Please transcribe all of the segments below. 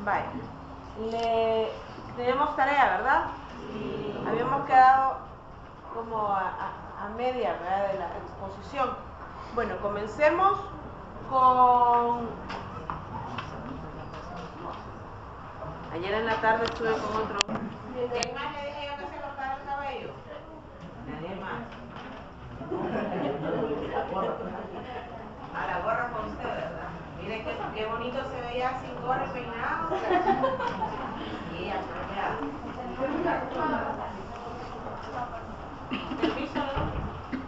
Vaya. Tenemos tarea, ¿verdad? Habíamos quedado como a media, ¿verdad?, de la exposición. Bueno, comencemos con... Ayer en la tarde estuve con otro... ¿Quién más le dije yo que se cortara el cabello? Nadie más. A la gorra con usted, ¿verdad? Mire qué bonito se veía sin gorra y peinado. Sí, apropiado. Permiso, ¿no?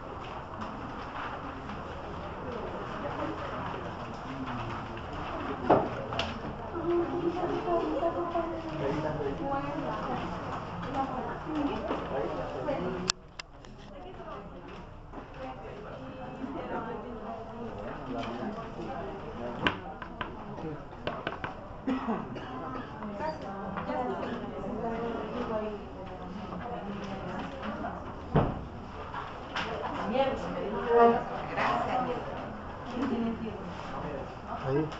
Ahí.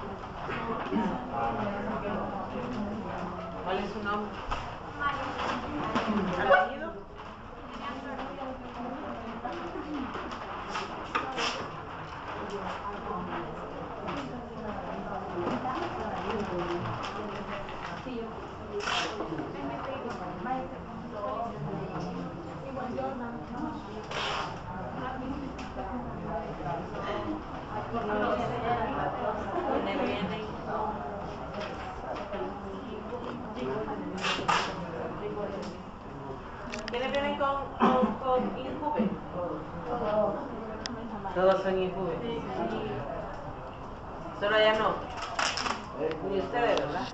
¿Cuál es su nombre? ¿Apellido? ¿Quiénes vienen con Injuve? Todos son Injuve. Solo ya no. Ni ustedes, ¿verdad?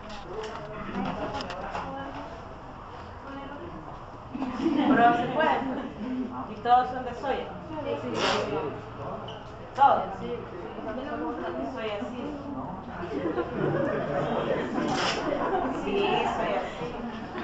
Pero se puede. Y todos son de soya. Todos. Soy así. Sí, soy así.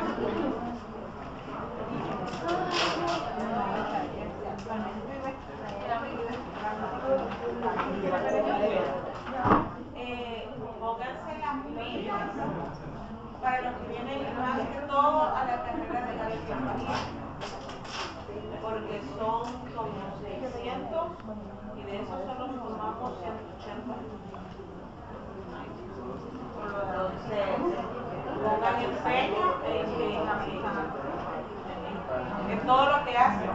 Pónganse las pilas para los que vienen más que todo a la carrera de gastronomía, porque son como 600 y de esos solo sumamos 180. Entonces, pongan empeño en todo lo que hacen.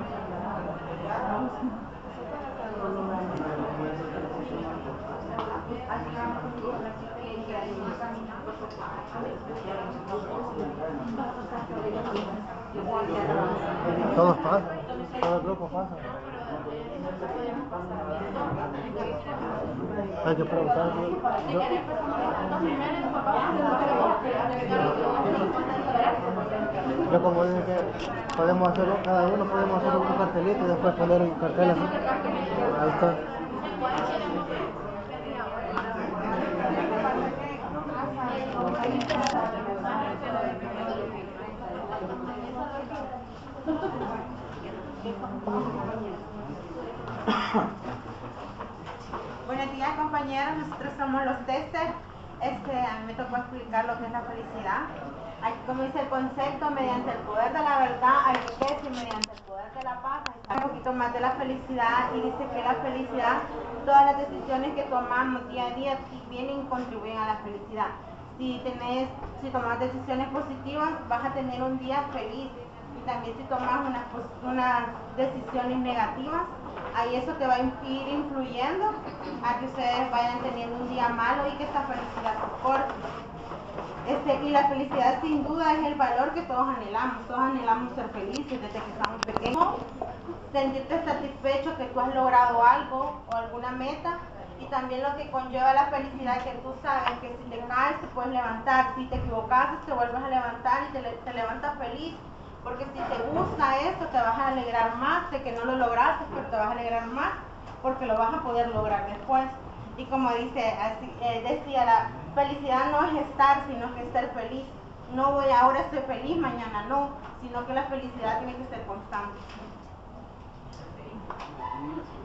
Todos pasan, todo el grupo pasa. Hay que preguntar. Yo como dije que podemos hacer, cada uno podemos hacer un cartelito y después poner un cartel así. Ahí está. Buenos días, compañeros, nosotros somos los testers. A mí me tocó explicar lo que es la felicidad. Aquí, como dice el concepto, mediante el poder de la verdad hay riqueza y mediante el poder de la paz hay un poquito más de la felicidad. Y dice que la felicidad, todas las decisiones que tomamos día a día vienen y contribuyen a la felicidad. Si tomas decisiones positivas, vas a tener un día feliz. Y también si tomas unas decisiones negativas, ahí eso te va a ir influyendo a que ustedes vayan teniendo un día malo y que esta felicidad se corte. Y la felicidad sin duda es el valor que todos anhelamos ser felices desde que estamos pequeños, sentirte satisfecho que tú has logrado algo o alguna meta, y también lo que conlleva la felicidad, que tú sabes que si te caes te puedes levantar, si te equivocaste te vuelves a levantar y te levantas feliz, porque si te gusta esto te vas a alegrar más de que no lo lograste, pero te vas a alegrar más porque lo vas a poder lograr después. Y como decía, la felicidad no es estar, sino que es ser feliz. No voy ahora estoy feliz, mañana no, sino que la felicidad tiene que ser constante.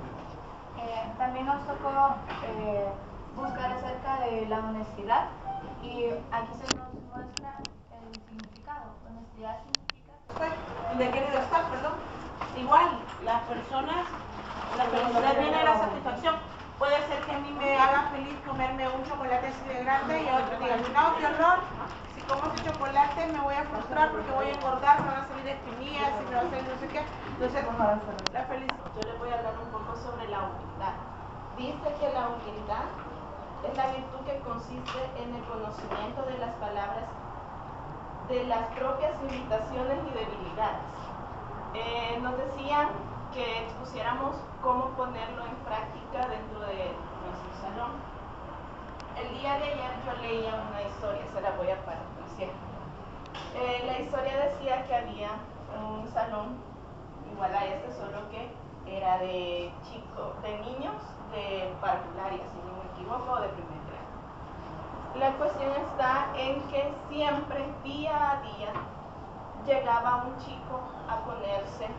También nos tocó buscar acerca de la honestidad. Y aquí se nos muestra el significado. Honestidad significa donde he querido estar, perdón. Igual, la felicidad viene de la satisfacción. Puede ser que a mí me haga feliz comerme un chocolate así de grande y a otro diga, no, qué horror, si como ese chocolate me voy a frustrar porque voy a engordar, me van a salir espinillas y me va a salir no sé qué. Entonces, la felicidad. Yo les voy a hablar un poco sobre la humildad. Dice que la humildad es la virtud que consiste en el conocimiento de las palabras, de las propias limitaciones y debilidades. Nos decían que expusiéramos cómo ponerlo en práctica dentro de nuestro salón. El día de ayer yo leía una historia, se la voy a parafrasear. La historia decía que había un salón igual a este, solo que era de niños de parvularia, si no me equivoco, o de primer grado. La cuestión está en que siempre, día a día, llegaba un chico a ponerse,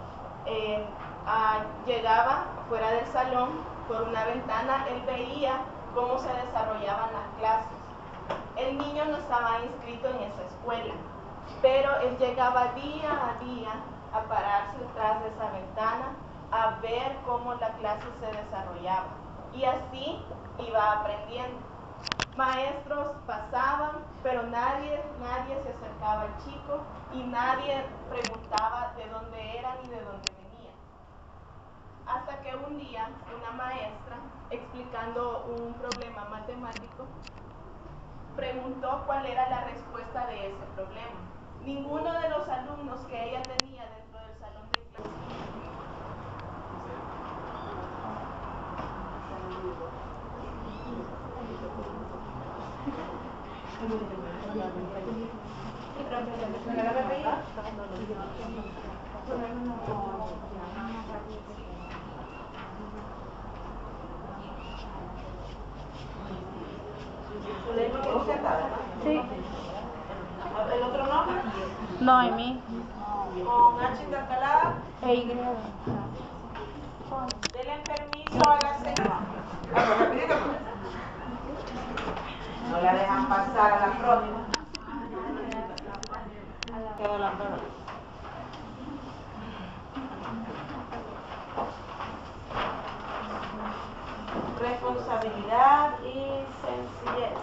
llegaba fuera del salón, por una ventana, él veía cómo se desarrollaban las clases. El niño no estaba inscrito en esa escuela, pero él llegaba día a día a pararse detrás de esa ventana, a ver cómo la clase se desarrollaba. Y así iba aprendiendo. Maestros pasaban, pero nadie se acercaba al chico y nadie preguntaba de dónde era ni de dónde venía. Hasta que un día una maestra, explicando un problema matemático, preguntó cuál era la respuesta de ese problema. Ninguno de los alumnos que ella tenía dentro del salón de clases Sí. ¿El otro nombre? Noemí. Con H intercalada. E Y. Denle permiso a la señora. No la dejan pasar a la próxima. Quedó la prueba. Responsabilidad y sencillez.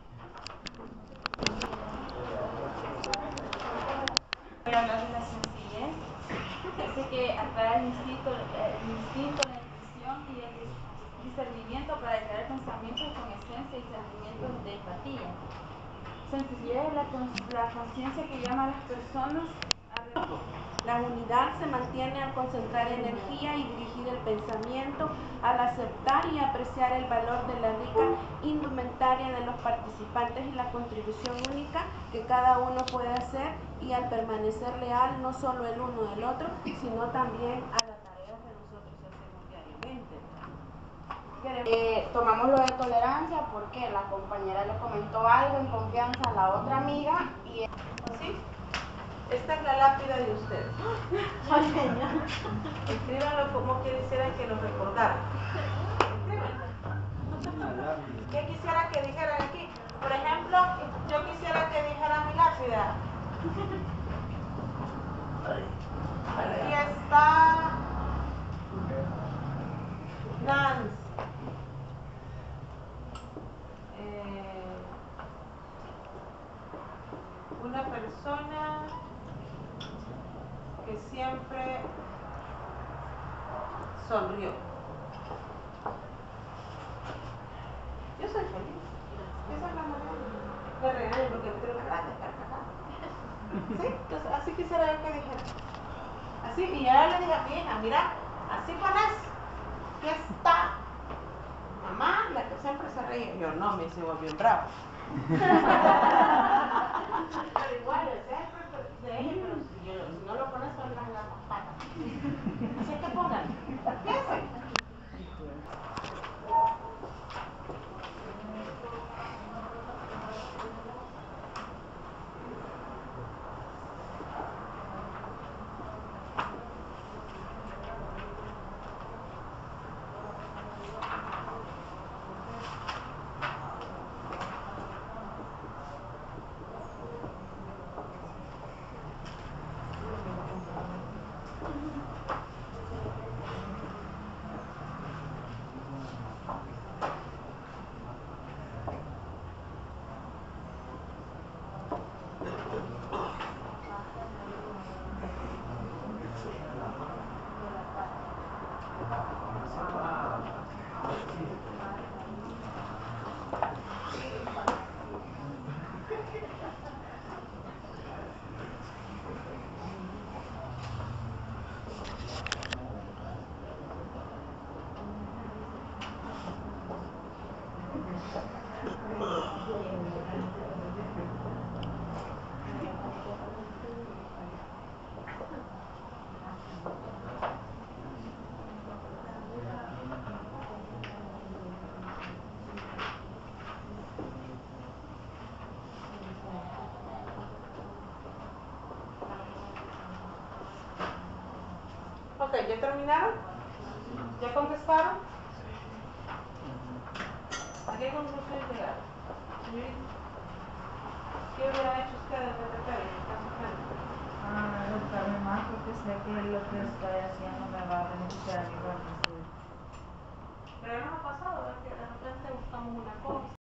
Voy a hablar de la sencillez. Dice que aclara el instinto, la intuición y el discernimiento para crear pensamientos con esencia y sentimientos de empatía. Sencillez es la conciencia que llama a las personas a... La unidad se mantiene al concentrar energía y dirigir el pensamiento, al aceptar y apreciar el valor de la rica indumentaria de los participantes y la contribución única que cada uno puede hacer, y al permanecer leal no solo el uno del otro, sino también a las tareas que nosotros hacemos diariamente. Tomamos lo de tolerancia porque la compañera le comentó algo en confianza a la otra amiga y... ¿Sí? Esta es la lápida de ustedes. Escríbanlo como que quisieran que lo recordaran. ¿Qué quisiera que dijeran aquí? Por ejemplo, yo quisiera que dijera mi lápida. Aquí está Nancy. Una persona que siempre sonrió. Yo soy feliz. Esa es la manera. Me regañan porque no quiero que ¿sí? Entonces, así quisiera yo que dijera. Así, y ya le dije a mi hija, mira, así pones. Aquí está mamá, la que siempre se reía. Yo no, me hice bien bravo. Pero igual, el ejemplo de ella, pero si no lo pones son las patas. Así es que pongan, piensen. Ok, ¿ya terminaron? ¿Ya contestaron? ¿A qué conclusión llegaron? Señorita, ¿qué hubiera hecho usted en PTP en el caso frente? Educarme más porque sé que lo que estoy haciendo me va a beneficiar a mi igual. Pero no ha pasado, ¿verdad? Que de repente buscamos una cosa.